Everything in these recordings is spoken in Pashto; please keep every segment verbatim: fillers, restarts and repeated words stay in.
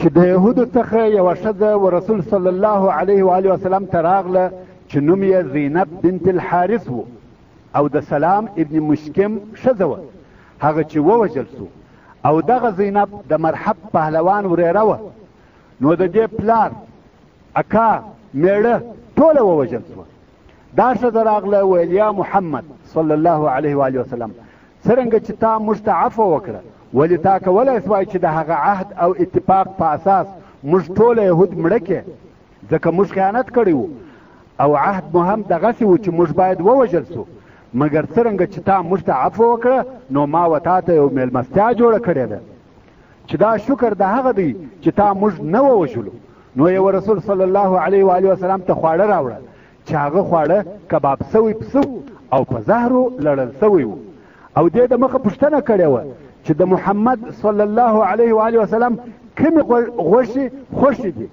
چې د یهودو څخه یوه ښځه و رسول صلی الله علیه و آله وسلم ته راغله چې نوم یې زینب بنت الحارث و او د سلام ابن مشکم ښځه وه، هغه چې ووژل سو. او دغه زینب د مرحب پهلوان ورېره وه، نو د دې پلار اکا میړه ټوله ووژل سوه. دا ښځه راغله ویل یا محمد صلی الله علیه و آله وسلم څرنګه چې تا موږ ته عفو وکړه، ولې تا کولی سوای چې د هغه عهد او اتفاق په اساس موږ ټوله یهود مړه کړې، ځکه موږ خیانت کړی وو او عهد مو هم دغسې و چې موږ باید ووژل سو. مګر څرنګه چې تا موږ ته عفو وکړه نو ما و تا ته یو میلمستیا جوړه کړې ده چې دا شکر د هغه دی چې تا موږ نه ووژلو. نو یو رسول صلی الله علیه و آله وسلم ته خواړه راوړه چې هغه خواړه کباب سوی پسه او په زهرو لړل سوی و. او دې د مخه پوښتنه کړې وه چې د محمد صلی الله علیه و آله وسلم کومې غوښې خوښې دي،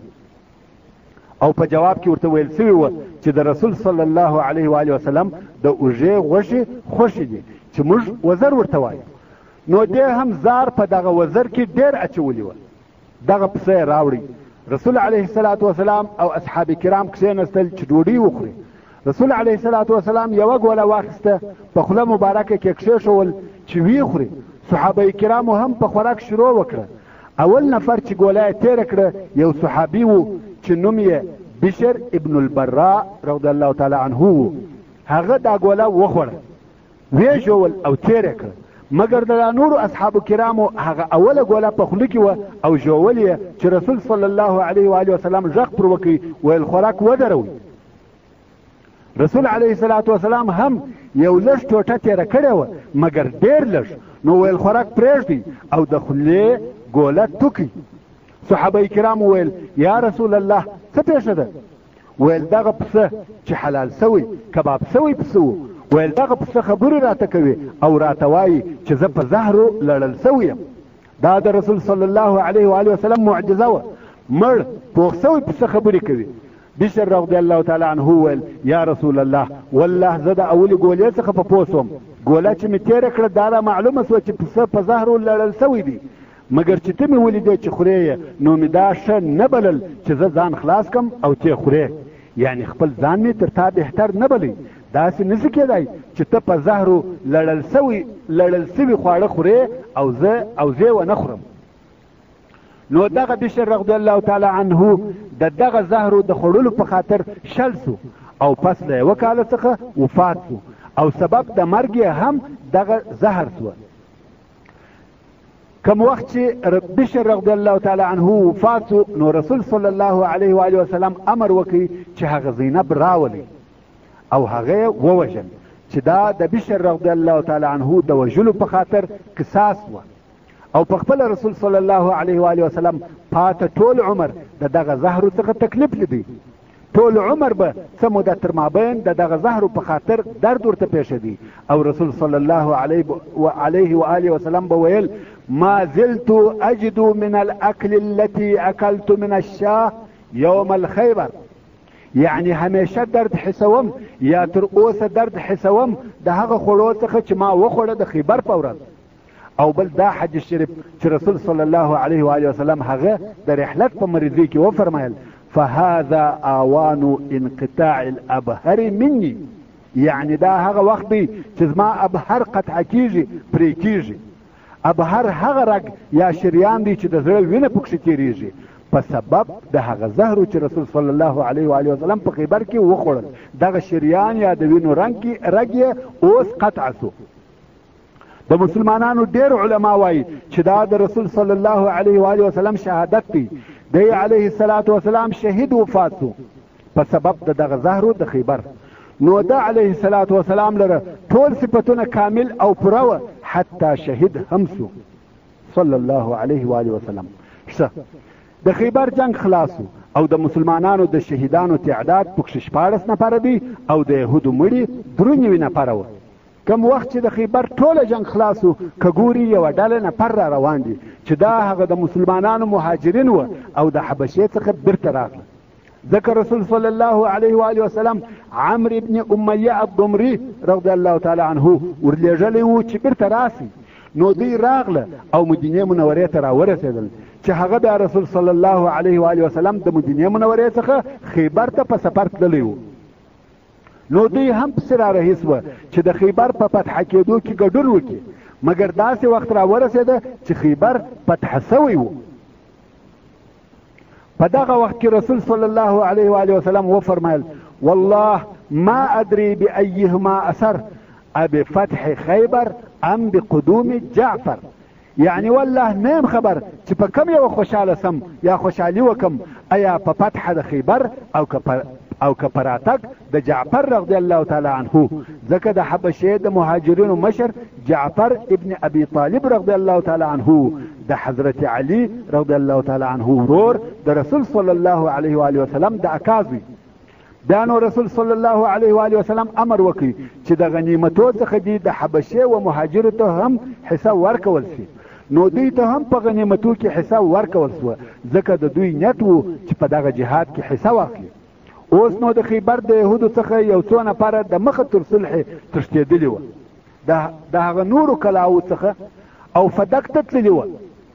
او په جواب کې ورته ویل سوي وه چې د رسول صلی الله علیه و آله وسلم د اوږې غوښې خوښې دي چې موږ وزر ورته وایو. نو دې هم زار په دغه وزر کې ډېر اچولي وه. دغه پسه یې راوړی، رسول علیه الصلاة وسلام او اصحاب کرام کښېنستل چې ډوډۍ وخوري. رسول علیه الصلاة وسلام یوه ګوله واخیسته، په خوله مبارکه کې کښېښول چې ویې خوري. صحابه کرامو هم په خوراک شروع وکړه. اول نفر چې ګوله یې تېره کړه یو صحابي و چې نوم یې بشر ابن البراء رضی الله تعالی عنه و. هغه دا ګوله وخوړه، ویې ژول او تېره کړه. مګر د نورو اصحابو کرامو هغه اوله ګوله په خوله کې وه او ژول یې چې رسول صلی الله علیه و آله وسلم غږ پر وکړي ویل خوراک ودروئ. رسول علیه الصلاة وسلام هم یو لږ ټوټه تېره کړې وه مګر ډېر لږ، نو ویل خوراک پرېږدئ او د خولې ګوله توکئ. صحابه کرام ویل یا رسول الله څه پېښه ده؟ ویل دغه پسه چې حلال سوی کباب سوی پسه و. ویل دغه پسه خبرې راته کوي او راته وایي چې زه په زهرو لړل سوی یم. دا د رسول صلی الله علیه و آله وسلم معجزه وه. مړ پوخ سوی پسه خبرې کوي. بشر رضی الله تعالی عنه ویل یا رسول الله والله زه د اولې ګولې څخه په پوه سوم، ګوله چې مې تېره کړه دا را معلومه سوه چې پسه په زهرو لړل سوی دی. مګر چې ته مې ولیدې چې خورې یې نو مې دا ښه نه بلل چې زه ځان خلاص کم او ته خورې، یعنی خپل ځان مې تر تا بهتر نه بلی. داسې نشي کېدای چې ته په زهرو لړل سوي لړل سوي خواړه خورې او زه او زه ونه خورم. نو دغه بشر رضی الله تعالی عنه د دغه زهرو د خوړلو په خاطر شل سو او پس له یوه کاله څخه وفات سو او سبب د مرګ یې هم دغه زهر سوه. کم وخت چې بشر رضی الله تعالی عنه وفات سو نو رسول صلی الله علیه و آله وسلم امر وکړي چې هغه زینب راولي او هغه ووژل چې دا د بشر رضی الله تعالی عنه د وژلو په خاطر قصاص وه. او په خپل رسول صلی الله علیه و آله وسلم پاته ټول عمر د دغه زهرو څخه تکلیف لیدی. ټول عمر به څه موده تر مابین د دغه زهرو په خاطر درد ورته پېښېدی. او رسول صلی الله علیه و آله وسلم به ویل ما زلت اجد من الاكل التي اكلت من الشاه يوم الخيبر، یعنی همیشه درد حسوم یا تر اوسه درد حسوم د هغه خوړو څخه چې ما وخوړه د خیبر په ورځ. او بل دا حدیث شریف چې رسول صلی الله علیه و آله وسلم هغه د رحلت په مریضۍ کې وفرمایل فهذا آوان انقطاع الابهر مني، یعنی دا هغه وخت دی چې زما ابهر قطع کیږي پرې کیږي. ابهر هغه رګ یا شریان دی چې د زړه وینه پکښې تېرېږي په سبب د هغه زهرو چې رسول صلی الله علیه و آله وسلم په خیبر کې وخوړل. دغه شریان یا د وینو رګ یې اوس قطع سو. د مسلمانانو ډېر علما وایي چې دا د رسول صلی الله علیه و آله وسلم شهادت دی. دی علیه الصلاة وسلام شهید وفات سو په سبب د دغه زهرو د خیبر. نو د علیه الصلاة وسلام لره ټول صفتونه کامل او پوره وه حتی شهید هم سو صلی الله علیه و آله وسلم. ښه د خیبر جنگ خلاصو او د مسلمانانو د شهیدانو تعداد پکښې شپاړس نفره دی او د یهودو مړي درې نوي نفره وه. کم وخت چې د خیبر ټوله جنگ خلاصو که ګوري یوه ډله نفر را روان دي چې دا هغه د مسلمانانو مهاجرین وه او د حبشې څخه بیرته راغله. ځکه رسول صلی الله علیه و آله وسلم عمرو ابن امیه الضمري رضی الله تعالی عنه ورلېږلی و چې بیرته راسي. نو دوی راغله او مدینې منورې ته راورسېدل چې هغه بیا رسول صلی الله علیه و آله وسلم د مدینې منورې څخه خیبر ته په سفر تللی و. نو دوی هم پسې را رهي سوه چې د خیبر په فتح کېدو کې ګډون وکړي، مګر داسې وخت راورسېده چې خیبر فتح سوی و. په دغه وخت کې رسول صلی الله علیه و آله وسلم وفرمایل والله ما ادري بأيهما اثر بفتح خیبر ام بقدوم جعفر، یعنی والله نیم خبر چې په کم یو خوشحاله سم یا خوشحالي وکم، ایا په فتح د خیبر او که او که په راتګ د جعفر رضی الله تعالی عنه، ځکه د حبشې د مهاجرینو مشر جعفر ابن ابي طالب رضی الله تعالی عنه د حضرت علي رضی الله تعالی عنه ورور د رسول صلی الله علیه و آله وسلم د اکاوي. بیا نو رسول صلی الله علیه و آله وسلم امر وکړي چې د غنیمتو څخه دې د حبشې و مهاجرو ته هم حصه ورکول شي. نو دوی ته هم په غنیمتو کې حصه ورکول سوه، ځکه د دوی نیت و چې په دغه جهاد کې حصه واخلي. اوس نو د خیبر د یهودو څخه یو څو نفره د مخه تر صلح تښتېدلي وه د هغه نورو کلاوو څخه او فدک ته تللي وه.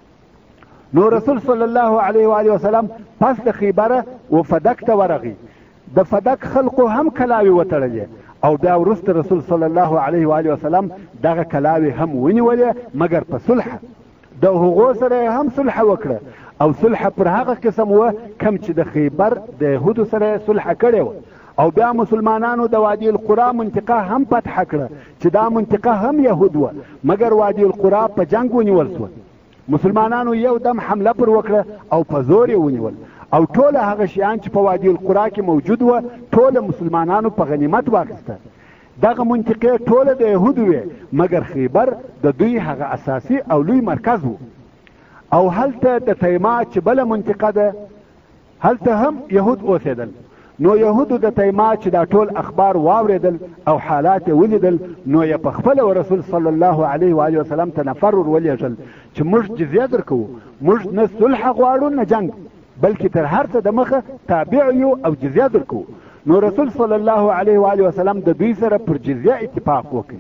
نو رسول صلی الله علیه و آله وسلم پس د خیبره و فدک ته ورغی. د فدک خلقو هم کلاوې وتړلې او بیا وروسته رسول صلی الله علیه و آله وسلم دغه کلاوې هم ونیولې، مګر په صلح د هغو سره هم صلح وکړه او صلح پر هغه قسم و کم چې د خیبر د یهودو سره صلح کړې وه. او بیا مسلمانانو د وادي القرا منطقه هم فتح کړه چې دا منطقه هم یهود وه، مګر وادي القرا په جنگ ونیول سوه. مسلمانانو یو دم حمله پر وکړه او په زور یې ونیول او ټوله هغه شیان چې په وادي القرا کې موجود وه ټوله مسلمانانو په غنیمت واخیسته. دغه منطقې ټوله د یهودو وې، مګر خیبر د دوی هغه اساسي او لوی مرکز و. او هلته د تیما چې بله منطقه ده هلته هم یهود اوسېدل. نو یهودو د تیما چې دا ټول اخبار واورېدل او حالات یې ولیدل، نو یې په خپله رسول صلی الله علیه و آله وسلم ته نفر ور ولېږل چې موږ جزیه درکوو، موږ نه صلح غواړو نه جنګ، بلکې تر هر څه د مخه تابع یو او جزیه درکوو. نو رسول صلی الله علیه و آله وسلم د دوی سره پر جزیه اتفاق وکړي.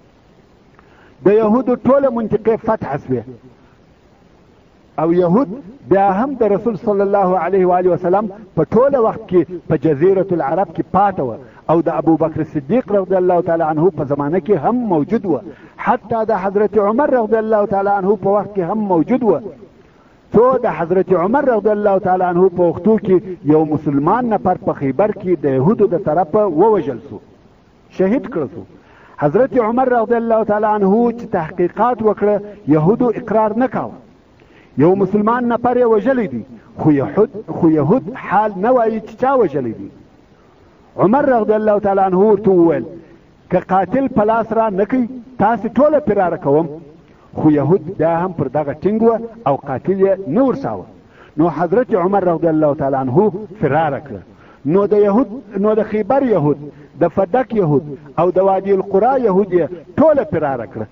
د یهودو ټوله منطقې فتح سوې او یهود بیا هم د رسول صلی الله علیه و آله وسلم په ټوله وخت کې په جزیرة العرب کې پاته وه او د ابوبکر صدیق رضی الله تعالی عنه په زمانه کې هم موجود وه، حتی د حضرت عمر رضی الله تعالی عنه په وخت کې هم موجود وه. څو د حضرت عمر رضی الله تعالی عنه په وختو کې یو مسلمان نفر په خیبر کې د یهودو د طرفه ووژل سو، شهید کړه سو. حضرت عمر رضی الله تعالی عنه چې تحقیقات وکړه یهودو اقرار نه کاوه. یو مسلمان نفر یې وژلی دی، خو یهود خو یهود حال نه وایي چې چا وژلی دی. عمر رضی الله تعالی عنه ورته وویل که قاتل په لاس را نه کوي تاسې ټوله فراره کوم. خو یهود بیا هم پر دغه ټینګ وه او قاتل یې نه ورساوه. نو حضرت عمر رضی الله تعالی عنه فراره کړه. نو د یهود نو د خیبر یهود، د فدک یهود او د وادي القرا یهود یې ټوله فراره کړه.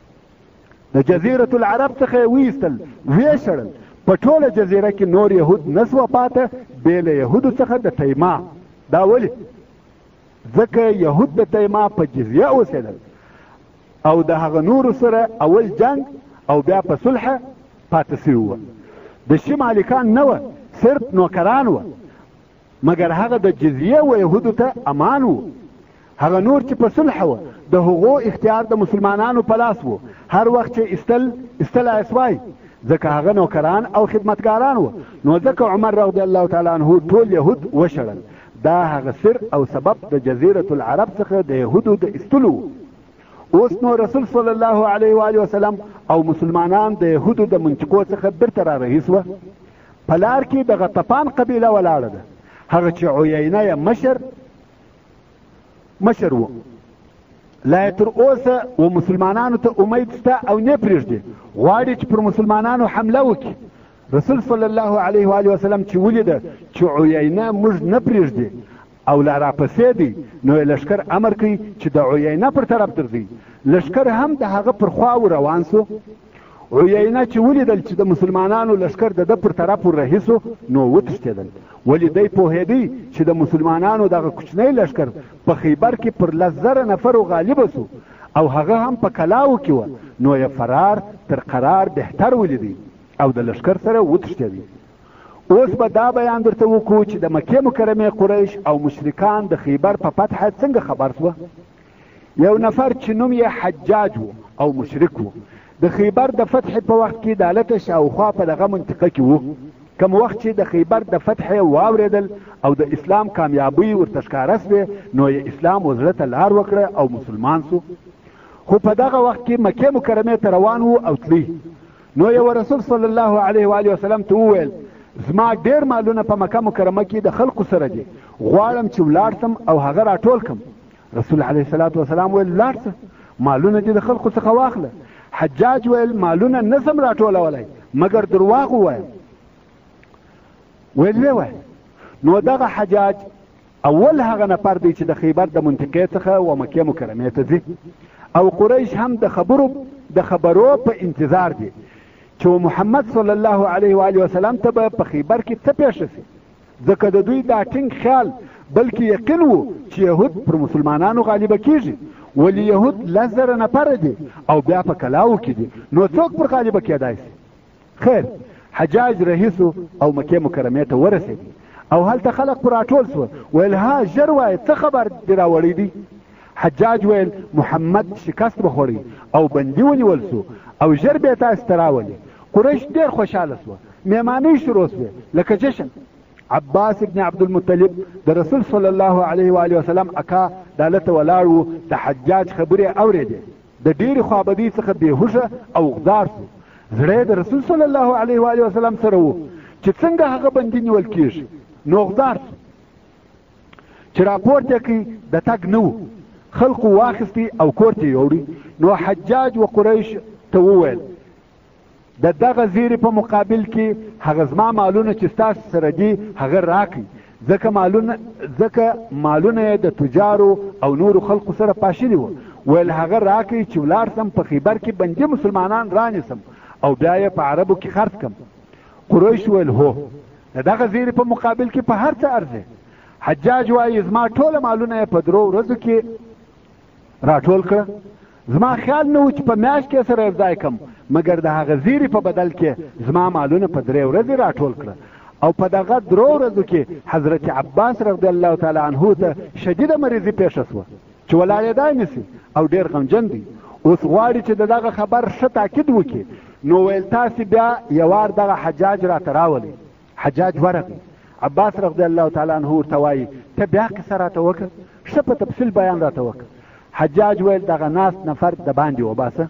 د جزیرة العرب څخه یې ویستل، ویې شړل. په ټوله جزیره کې نور یهود نه سوه پاته بې له یهودو څخه د تیما. دا ولې؟ ځکه یهود د تیما په جزیه اوسېدل او د هغه نورو سره اول جنگ او بیا په صلح پاته سوي وه. د شي مالکان نه وه، صرف نوکران وه، مګر هغه د جزیه و یهودو ته امان و. هغه نور چې په صلح وه د هغو اختیار د مسلمانانو په لاس و، هر وخت چې استل استلای سوای، ځکه هغه نوکران او خدمتګاران وه. نو ځکه عمر رضی الله تعالی عنه ټول یهود وشړل. دا هغه سر او سبب د جزیرة العرب څخه د یهودو د ایستلو. اوس نو رسول صلی الله علیه و آله وسلم او مسلمانان د یهودو د منطقو څخه بیرته را رهي سوه. په لار کې د غطفان قبیله ولاړه ده، هغه چې عیینه یې مشر مشر و. لا تر اوسه و مسلمانانو ته امید شته او نه پرېږدي، غواړي چې پر مسلمانانو حمله وکړي. رسول صلی الله علیه و آله وسلم چې ولیده چې عیینه موږ نه پرېږدي او لا راپسې دی، نو یې لښکر امر کوي چې د عیینه پر طرف درځي. لښکر هم د هغه پر خوا روان سو. عیینه چې ولیدل چې د مسلمانانو لښکر د ده پر طرف ور رهي سو، نو وتښتېدل. ولې دی پوهېدی چې د مسلمانانو دغه کوچنی لښکر په خیبر کې پر لس زره نفرو غالبه سو او هغه هم په کلاو کې وه. نو یې فرار تر قرار بهتر ولیدی او د لښکر سره وتښتېدی. اوس به دا بیان درته وکړو چې د مکې مکرمې قریش او مشرکان د خیبر په فتحه څنګه خبر سوه. یو نفر چې نوم یې حجاج و او مشرک و، د خیبر د فتح په وخت کې د هلته شاوخوا په دغه منطقه کې و. کم وخت چې د خیبر د فتح واورېدل او د اسلام کامیابي ورته ښکاره سوې، نو یې اسلام وزړه ته لار وکړه او مسلمان سو. خو په دغه وخت کې مکې مکرمې ته روان و او تلی. نو یو رسول صلی الله علیه و آله وسلم ته وویل زما ډېر مالونه په مکه مکرمه کې د خلقو سره دي، غواړم چې ولاړ سم او هغه راټول کړم. رسول علیه الصلاة وسلام ویل لاړ شه، مالونه دې د خلقو څخه واخله. حجاج ویل مالونه نه سم راټولولی مګر درواغ ووایم. ویل ویې وایه. نو دغه حجاج اول هغه نفر دی چې د خیبر د منطقې څخه و مکې مکرمې ته ځي، او قریش هم د خبرو د خبرو په انتظار دي چې محمد صلی الله علیه و آله وسلم ته به په خیبر کې څه پیښه شي، ځکه د دوی دا ټینګ خیال بلکې یقین و چې یهود پر مسلمانانو غالبه کیږي، ولی یهود لس زره نفره دي او بیا په کلاو کې دي، نو څوک پر غالبه کېدای شي. خیر حجاج رئیسو او مکې مکرمې ته ورسېدي او هلته خلق پر راټول سوه. ویل ها ژر وایه څه خبر دې راوړی دی؟ حجاج ویل محمد شکست وخوړی او بندي ونیول سو او ژر بیا تاسو ته راولي. قریش ډېر خوشحاله سوه، میمانۍ شروع سوې لکه جشن. عباس ابن عبدالمطلب د رسول صلی الله علیه و آله وسلم اکا د هلته ولاړ و، د حجاج خبرې اورېدې، د ډېرې خوابدۍ څخه بېهوښه او غدار سو. زړه د رسول صلی الله علیه و آله وسلم سره و چې څنګه هغه بندي نیول کېږي، نو غدار سو. چې راپورته کړي د تګ نه و، خلقو واخیستی او کور ته یوړي. نو حجاج و قریش ته وویل د دغه زیرې په مقابل کې هغه زما مالونه چې ستاسو سره دي هغه راکړئ، ځکه مالونه ځکه مالونه یې د تجارو او نورو خلقو سره پاشلي وو. ویل هغه راکړئ چې ولاړ سم په خیبر کې بندي مسلمانان رانیسم او بیا یې په عربو کې خرڅ کړم. قریش ویل هو، د دغه زیرې په مقابل کې په هر څه ارزي. حجاج وایي زما ټوله مالونه یې په درو ورځو کې راټول کړه. زما خیال نه و چې په میاشت کې سره یو ځای کړم، مګر د هغه زیرې په بدل کې زما مالونه په درې ورځې راټول کړه. او په دغه درو ورځو کې حضرت عباس رضی الله تعالی عنه ته شدیده مریضي پیښه سوه چې ولاړېدای نسي او ډېر غمجن دی. اوس غواړي چې د دغه خبر ښه تاکید وکړي. نو ویل تاسې بیا یوار دغه حجاج راته راولئ. حجاج ورغی. عباس رضی الله تعالی عنه ورته وایي ته بیا قصه راته وکړه، ښه په تفصیل بیان راته وکړه. حجاج ویل دغه ناست نفر د باندې وباسه.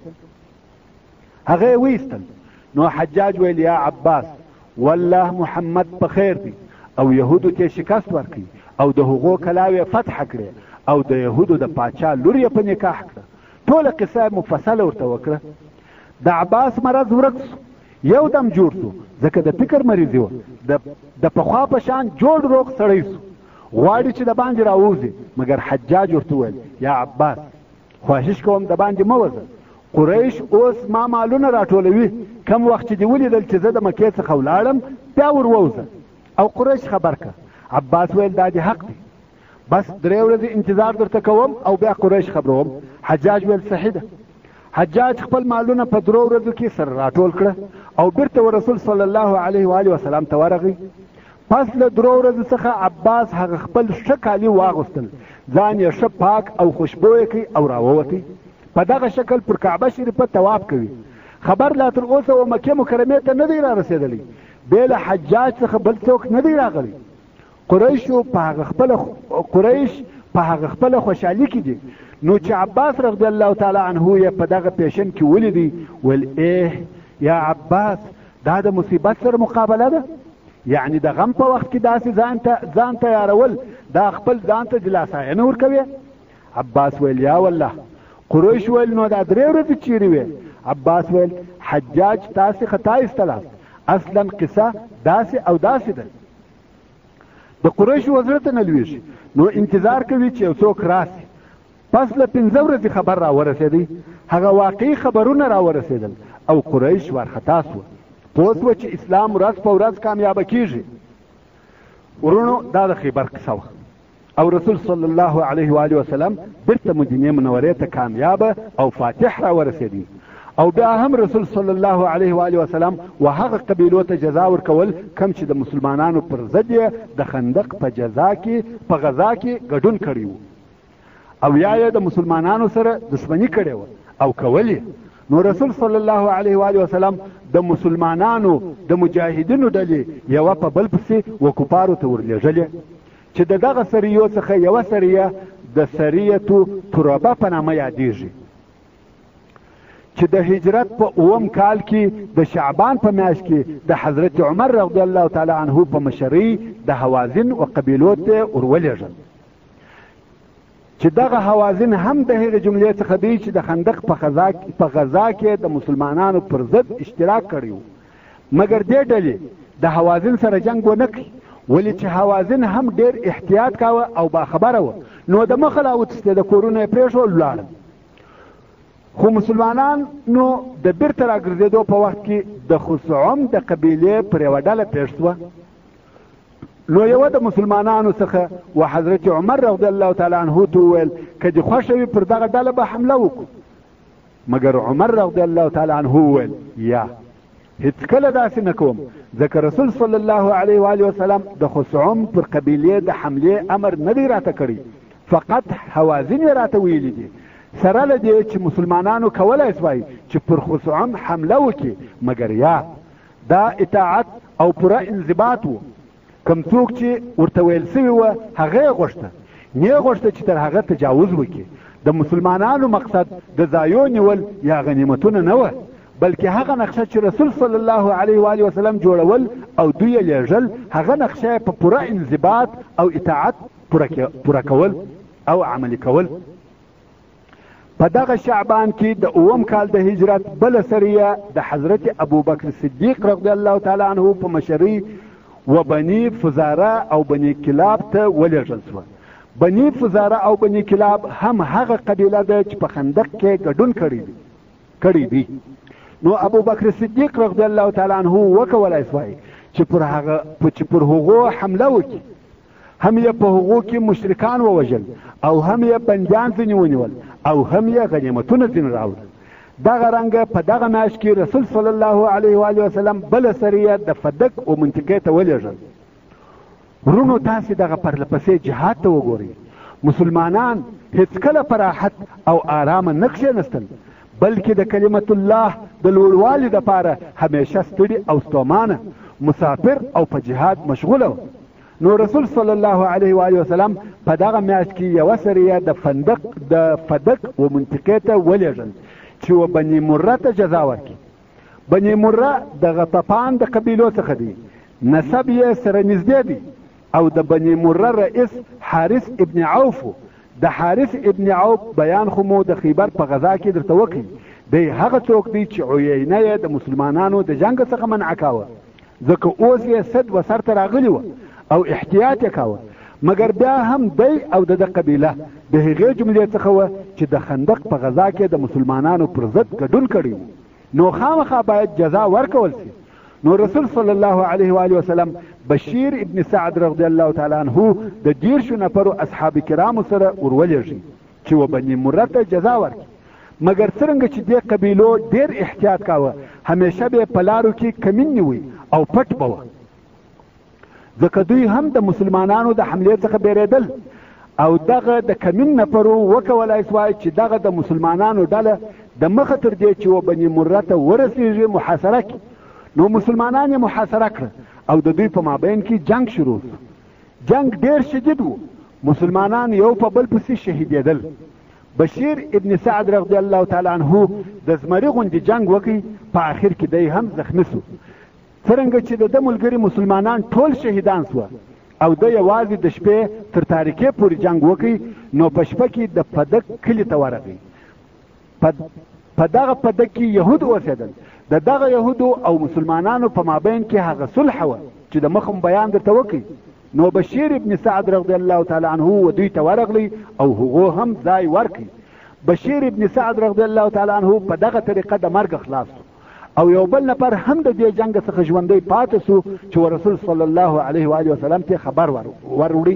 هغه یې ویستل. نو حجاج ویل یا عباس والله محمد په خیر دی او یهودو ته شکست ورکړي او د هغو کلاوې فتح کړي او د یهودو د پاچا لور یې په نکاح کړه. ټوله قصه مفصله ورته وکړه. د عباس مرض ورک سو، یو دم جوړ سو، ځکه د فکر مریضي وه، د پخوا په شان جوړ روغ سړی سو، غواړي چې د باندې راووځي. مګر حجاج ورته وویل یا عباس خواهش کوم د باندې مه وځه، قریش اوس ما مالونه راټولوي، کم وخت چې دې ولیدل چې زه د مکې څخه ولاړم بیا ور ووځه. او قریش خبر که. عباس ویل دا دې حق دی، بس درې ورځې انتظار درته کوم او بیا قریش خبروم. حجاج ویل صحیح ده. حجاج خپل مالونه په درو ورځو کې سره راټول کړه او بیرته رسول صلی الله علیه و آله وسلم ته ورغی. پس له درو ورځو څخه عباس هغه خپل ښه کالي واغوستل، ځان یې ښه پاک او خوشبویه کړي او راووتی. په دغه شکل پر کعبه شریفه طواف کوي. خبر لا تر اوسه و مکې مکرمې ته نه دی را رسېدلی، بې له حجاج څخه بل څوک نه دی راغلی. قریشو په هغه خپله قریش په هغه خپله خوشحالي کې دي. نو چې عباس رضی الله تعالی عنه یې په دغه پیشن کې ولیدی ویل ایه یا عباس دا د مصیبت سره مقابله ده، یعنی د غم په وخت کې داسې ځان ته ځان تیارول دا خپل ځان ته دلاساینه ورکوي. عباس ویل یا والله. قریش ویل نو دا درې ورځې چیرې وې؟ عباس ویل حجاج تاسې خطا ایستلاست، اصلا قصه داسې او داسې ده. د قریشو وزړه ته نه لویږي، نو انتظار کوي چې یو څوک راسي. پس له پنځه ورځې خبر را ورسېدی، هغه واقعي خبرونه را ورسېدل او قریش وارخطا سوه، پوه سوه چې اسلام ورځ په ورځ کامیابه کیږي. ورونو دا د خیبر قصه وه او رسول صلی الله علیه و آله وسلم بیرته مدینې منورې ته کامیابه او فاتح را ورسېدی او بیا هم رسول صلی الله علیه و آله وسلم و هغه قبیلو ته جزا ورکول کم چې د مسلمانانو پر ضد یې د خندق په جزا کې په غزا کې ګډون کړی و او یا یې د مسلمانانو سره دښمني کړې وه او کول نو رسول صلی الله علیه و آله وسلم د مسلمانانو د مجاهدینو ډلې یوه په بل پسې و کفارو ته ورلېږلې چې د دغه سریو څخه یوه سریه د سریتو تربه په نامه یادیږي چې د هجرت په اووم کال کې د شعبان په میاشت کې د حضرت عمر رضی الله تعالی عنه په مشرۍ د حوازن و قبیلو ته ورولېږل چې دغه حوازن هم د هغې جملې څخه دی چې د خندق په غزا کې د مسلمانانو پر ضد اشتراک کړی و مګر دې ډلې د حوازن سره جنګ ونه کړي ولې چې حوازن هم ډېر احتیاط کاوه او باخبره وه نو د مخه لا وتښتې د کورونه یې پرېښول ولاړل خو مسلمانان نو د بیرته راګرځېدو په وخت کې د خثعم د قبیلې پر یوه ډله پېښ شوه نو یوه د مسلمانانو څخه و حضرت عمر رضی الله تعالی عنه ته وویل که دې خوښه وي پر دغه ډله به حمله وکړو مګر عمر رضی الله تعالی عنه وویل یا هیڅکله داسې نه کوم ځکه رسول صلی الله علیه و آله وسلم د خثعم پر قبیلې د حملې امر نه دی راته کړی فقط حوازن یې راته ویلي دي سره له دې چې مسلمانانو کولی سوای چې پر خثعم حمله وکړي مګر یا دا اطاعت او پوره انضباط و کم څوک چې ورته ویل سوي وه هغه یې غوښته نه یې غوښته چې تر هغه تجاوز وکړي د مسلمانانو مقصد د ځایو نیول یا غنیمتونه نه وه بلکې هغه نقشه چې رسول صلی الله علیه و آله وسلم جوړول او دوی یې لیږل هغه نقشه په پوره انضباط او اطاعت پوره کول او عملي کول په دغه شعبان کې د اووم کال د هجرت بله سریه د حضرت ابوبکر صدیق رضی الله تعالی عنه په مشرۍ و بني فزاره او بني کلاب ته ولېږل سوه بني فزاره او بني کلاب هم هغه قبیله ده چې په خندق کې ګډون کړی دی نو ابوبکر صدیق رضی الله تعالی عنه وکولی سوای چې پر هغه چې پر هغو حمله وکړي هم یې په هغو کې مشرکان ووژل او هم یې بندیان ځینې ونیول او هم یې غنیمتونه ځینې راوړل دغه رنګه په دغه میاشت کې رسول صلی الله علیه و آله وسلم بله سریه د فدک و منطقې ته ولېږل ورونو تاسې دغه پرلپسې جهاد ته وګورئ مسلمانان هیڅکله په راحت او آرامه نه کښېنستل بلکې د کلمت الله د لوړوالي دپاره همیشه ستړي او ستومانه مسافر او په جهاد مشغوله و نو رسول صلی الله علیه و آله وسلم په دغه میاشت کې یوه سریه د فندق د فدک و منطقې ته ولېږل چې و بني مره ته جزا ورکړي بني مره د غطفان د قبیلو څخه دی نسب یې سره نږدې دی او د بني مره رئیس حارث ابن عوف د حارث ابن عوف بیان خو مو د خیبر په غزا کې درته وکړي دی هغه څوک دی چې عیینه یې د مسلمانانو د جنګ څخه منع کاوه ځکه اوس یې صد و سر ته راغلي وه او احتیاط یې کاوه مګر بیا هم دی او د د قبیله د هغې جملې څخه وه چې د خندق په غزا کې د مسلمانانو پر ضد ګډون کړی و نو خامخا باید جزا ورکول سي نو رسول صلی الله علیه و آله وسلم بشیر ابن سعد رضی الله تعالی عنه د دیرشو نفرو اصحاب کرامو سره ورولېږي چې و بني مره ته جزا ورکړي مګر څرنګه چې دې قبیلو ډېر احتیاط کاوه همیشه به یې په لارو کې کمین نیوي او پټ به وه ځکه دوی هم د مسلمانانو د حملې څخه بیرېدل او دغه د کمین نفرو وکولی سوای چې دغه د مسلمانانو ډله د مخه تر دې چې و بني مره ته ورسېږي محاصره کړي نو مسلمانان یې محاصره کړه او د دوی په مابین کې جنگ شروع شو جنگ ډېر شدید و مسلمانان یو په بل پسې شهیدېدل بشیر ابن سعد رضی الله تعالی عنه د زمري غوندې جنگ وکړي په آخر کې دی هم زخمي سو څرنګه چې د ده ملګري مسلمانان ټول شهیدان سوه او ده یوازې د شپې تر تاریکې پورې جنگ وکړي نو په شپه کې د فدک کلي ته ورغی په دغه فدک کې یهود اوسېدل د دغه یهودو او مسلمانانو په مابین کې هغه صلح وه چې د مخم بیان درته وکړي نو بشیر ابن سعد رضی الله تعالی عنه و دوی ته ورغلی او هغو هم ځای ورکړي بشیر ابن سعد رضی الله تعالی عنه په دغه طریقه د مرګ خلاص شو او یو بل نفر هم د دې جنګ څخه ژوندی پاتې سو چې رسول صلی الله علیه و آله وسلم ته خبر وروړي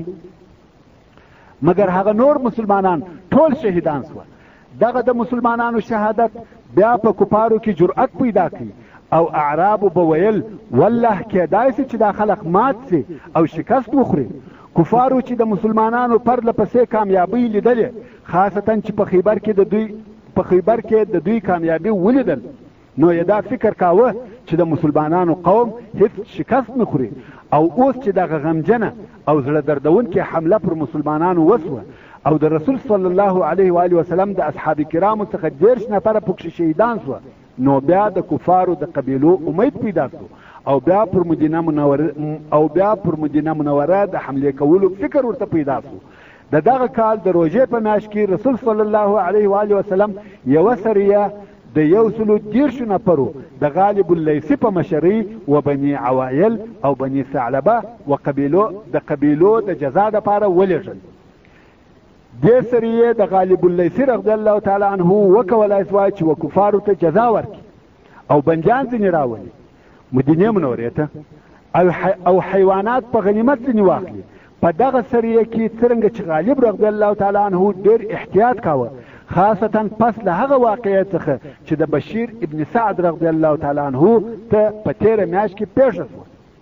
مګر هغه نور مسلمانان ټول شهیدان سوه دغه د مسلمانانو شهادت بیا په کفارو کې جرأت پیدا کړي او اعرابو به ویل والله کیدای سي چې دا خلق مات سي او شکست وخوري. کفارو چې د مسلمانانو پرله پسې کامیابۍ لیدلې، خاصتا چې په خیبر کې د دوی په خیبر کې د دوی کامیابي ولیدل، نو یې دا فکر کاوه چې د مسلمانانو قوم هیڅ شکست نه خوري. او اوس چې دغه غمجنه او زړه دردونکې حمله پر مسلمانانو وسوه او د رسول صلی الله علیه و آله وسلم د اصحاب کرامو څخه دېرش نفره پکښې شهیدان سوه، نو بیا د کفارو د قبیلو امید پیدا سو او بیا پر مدینه منوره او بیا پر مدینه منوره د حمله کولو فکر ورته پیدا سو. د دغه کال د روژې په میاشت کې رسول صلی الله علیه و آله وسلم یوه سریه د یو سلو دېرشو نفرو د غالب اللیثي په مشرۍ و بني عوایل او بني ثعلبه و قبیلو د قبیلو د جزا دپاره ولېږل. دې سریې د غالب اللیثي رضی الله تعالی عنه وکولای سوای چې و کفارو ته جزا ورکړي او بندیان ځینې راولي مدینې منورې ته او حیوانات په غنیمت ځینې واخلي. په دغه سریه کې څرنګه چې غالب رضی الله تعالی عنه ډېر احتیاط کاوه، خاصتا پس له هغه واقعې څخه چې د بشیر ابن سعد رضی الله تعالی عنه ته په تېره میاشت کې پېښه شوه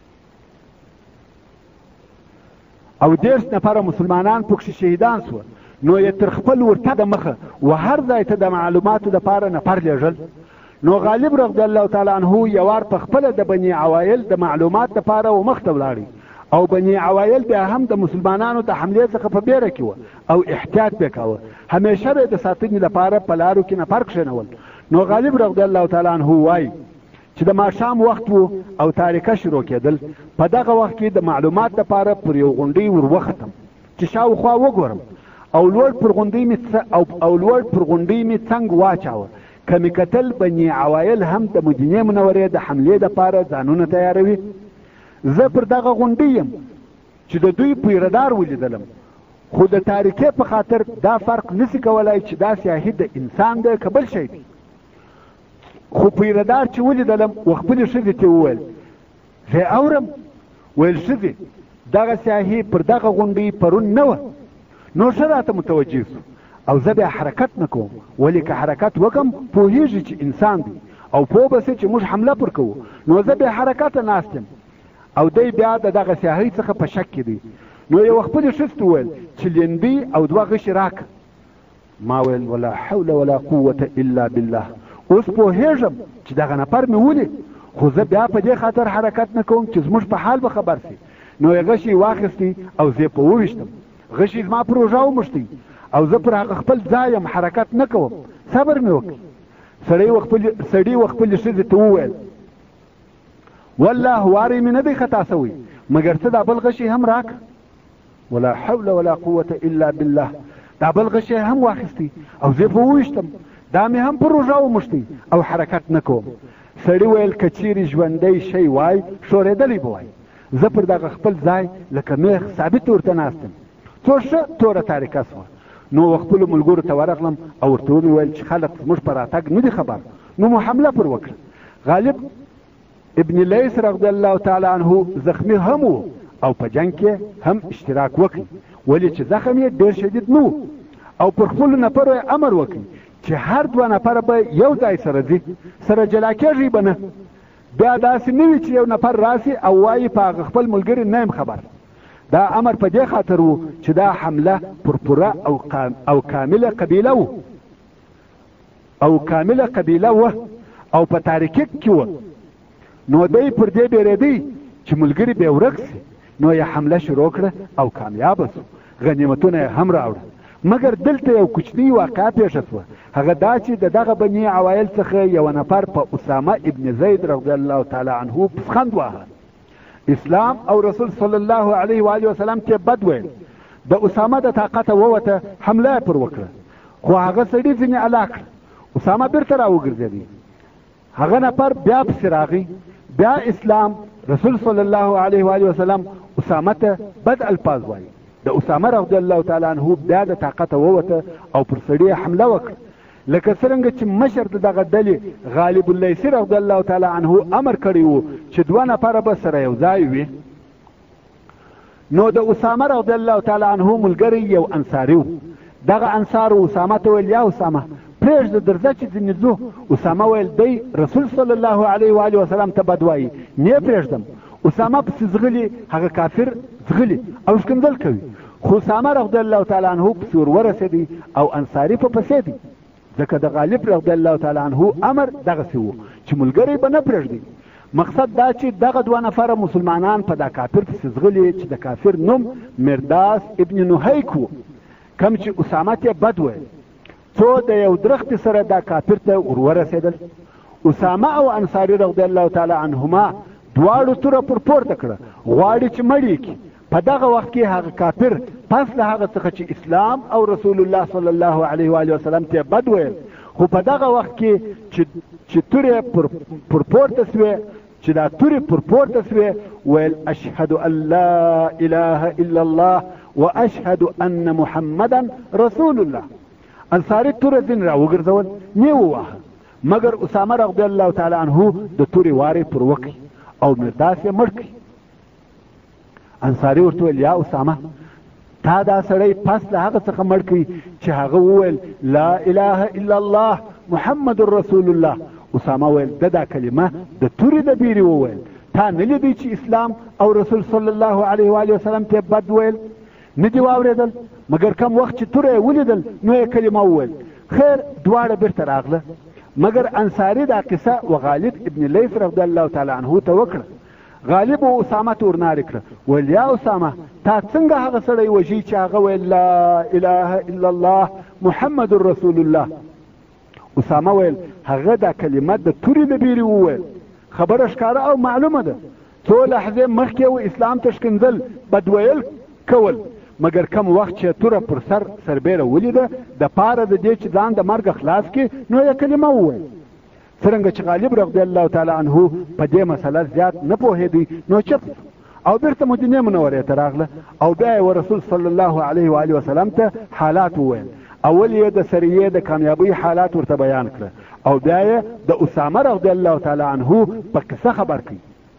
او دېرش نفره مسلمانان پکښې شهیدان سوه، نو یې تر خپل ورته د مخه و هر ځای ته د معلوماتو دپاره نفر لېږل. نو غالب رضی الله تعالی عنه یوار په خپله د بني عوایل د معلومات دپاره و مخ ته ولاړی او بني عوایل بیا هم د مسلمانانو د حملې څخه په بیره کې وه او احتیاط به کاوه، همیشه به د ساتنې لپاره په لارو کې نفر کښېنول. نو غالب رضی الله تعالی عنه وایي چې د ماښام وخت و او تاریکه شروع کېدل. په دغه وخت کې د معلومات دپاره پر یو غونډۍ ور وختم چې شاوخوا وګورم او لوړ پر غونډۍ مې او, او لوړ پر غونډۍ مې څنګ واچاوه. که مې کتل بني عوایل هم د مدینې منورې د حملې دپاره ځانونه تیاروي. زه پر دغه غونډۍ یم چې د دوی پیردار ولیدلم، خو د تاریکۍ په خاطر دا فرق نسی کولای چې دا سیاهي د انسان دی که بل شی دی. خو پیردار چې ولیدلم و خپلې ښځې ته وویل زه اورم ویل ښځې دغه سیاهي پر دغه غونډۍ پرون نه وه. نو ښه راته متوجه سو او زه بیا حرکت نه کوم، ولې که حرکت وکم پوهېږي چې انسان دی او پوه به سي چې موږ حمله پر کوو. نو زه بیا حرکته ناست یم او دی بیا د دغه سیاهۍ څخه په شک کې دی. نو یو خپلې ښځې ته وویل چې لیندۍ او دوه غشي راکړه. ما ویل ولا حول ولا قوة الا بالله، اوس پوهېږم چې دغه نفر مې ولي، خو زه بیا په دې خاطر حرکت نه کوم چې زموږ په حال به خبر سي. نو یې غشي واخیستی او زه په وویشتم، غشي زما پر اوږه وموښتی او زه پر هغه خپل ځای یم، حرکت نه کوم، صبر مې وکړ. سړي و خپلې ښځې ته وویل والله واری مې نه دی خطا سوی مګر ته دا بل غشي هم راکړه. ولا حول ولا قوة الا بالله، دا بل غشي هم واخیستی او زه په وویشتم، دا مې هم پر اوږه وموښتی او حرکت نه کوم. سړي ویل که چیرې ژوندی شی وای ښورېدلی به وای. زه پر دغه خپل ځای لکه میخ ثابت ورته ناست یم. څو ښه توره تاریکه سوه. نو خپلو ملګرو ته ورغلم او ورته ومې ویل چې خلک زموږ په راتګ نه دي خبر. نو مو حمله پر وکړه. غالب ابن لیث رضی الله تعالی عنه زخمی هم و او په جنگ کې هم اشتراک وکړي، ولې چې زخم یې ډېر شدید نه و او پر خپلو نفرو یې امر وکړي چې هر دوه نفره به یو ځای سره ځي، سره جلا کېږي به نه. بیا داسې نه وي چې یو نفر راسي او وایي په هغه خپل ملګري نه یم خبر. دا امر په دې خاطر و چې دا حمله پر پوره او, او کامله قبیله و او کامله قبیله وه او په تاریکۍ کې وه. نو دی پر دې بیرېدی چې ملګري به ورک سي. نو یې حمله شروع کړه او کامیابه سو، غنیمتونه یې هم راوړه. مګر دلته یو کوچنۍ واقعه پیښه سوه، هغه دا چې د دغه بني عوایل څخه یو نفر په اسامه ابن زید رضی الله تعالی عنه پسخند واهه. اسلام او رسول صلی الله علیه و آله وسلم ته بد ویل. د اسامه د طاقته ووته، حمله پر وکړه، خو هغه سړي ځینې الا کړه. اسامه بیرته راوګرځېدی. هغه نفر بیا پسې راغی. بیا اسلام رسول صلی الله علیه و آله وسلم اسامه ته بد الفاظ وایي. د اسامه رضی الله تعالی عنه بیا د طاقته ووته او پر سړي حمله وکړه، لکه څرنګه چې مشر د دغه ډلې غالب اللیثي رضی الله تعالی عنه امر کړی و چې دوه نفره به سره یو ځای وي. نو د اسامه رضی الله تعالی عنه ملګری یو انصاري و. دغه انصار اسامه ته ویل یا اسامه پرېږده درځه چې ځینې ځو. اسامه ویل دی رسول صلی الله علیه و آله وسلم ته بد وایي، نه پرېږدم. اسامه پسې ځغلي، هغه کافر ځغلي او ښکنځل کوي. خو اسامه رضی الله تعالی عنه پسې ور ورسېدی او انصاري په پسې دی، ځکه د غالب رضی الله تعالی عنه امر دغسې و چې ملګری به نه پرېږدي. مقصد دا چې دغه دوه نفره مسلمانان په دا کافر پسې ځغلي چې د کافر نوم مرداس ابن نهیک و، کم چې اسامه ته بد ویل. څو د یو درخت سره دا کافر ته ور ورسېدل. اسامه او انصاري رضی الله تعالی عنهما دواړو توره پر پورته کړه، غواړي چې مړ کړي. په دغه وخت کې هغه کافر پس له هغه څخه چې اسلام او رسول الله صلی الله علیه و آله وسلم ته بد ویل، خو په دغه وخت کې چې تورې پر پورته سوې، چې دا تورې پر پورته سوې، ویل اشهد ان لا اله الا الله واشهد ان محمدا رسول الله. انصاري توره ځین را وګرځول، نه وواهه، مګر اسامه رضی الله تعالی عنه د تورې وارې پر وکړي او مرداس یې مړ کړي. انصاري ورته ویل یا اسامه تا دا سړی پس له هغه څخه مړ کړي چې هغه وویل لا اله الا الله محمد رسول الله. اسامه ویل د دا کلمه د تورې د بیرې وویل، تا نه لیدی چې اسلام او رسول صلی الله علیه و آله وسلم ته بد ویل؟ نه دي واورېدل؟ مګر کم وخت چې توره یې ولیدل نو یې کلمه وویل. خیر دواړه بیرته راغله، مګر انصاري دا قصه و غالب ابن لیث رضی الله تعالی عنه ته وکړه. غالب و اسامه ته ورنارې کړه، ویل یا اسامه تا څنګه هغه سړی وژي چې هغه ویل لا اله الا الله محمد رسول الله؟ اسامه ویل هغه دا کلمه د تورې د بیرې وویل. خبره ښکاره او معلومه ده. څو لحظې مخکې و اسلام ته ښکنځل بد ویل کول، مګر کم وخت چې توره پر سر سربیره ولیده د پاره د دې چې ځان د مرګه خلاص کړي نو یې کلمه وویل. څرنګه چې غالب رضی الله تعالی عنه په دې مسله زیات نه پوهېدی نو چپ او بیرته مدینې منورې ته راغله او بیا یې رسول صلی الله علیه و آله وسلم ته حالات وویل. اول یې د سریې د کامیابۍ حالات ورته بیان کړه او بیا یې د اسامه رضی الله تعالی عنه په قصه خبر کړي.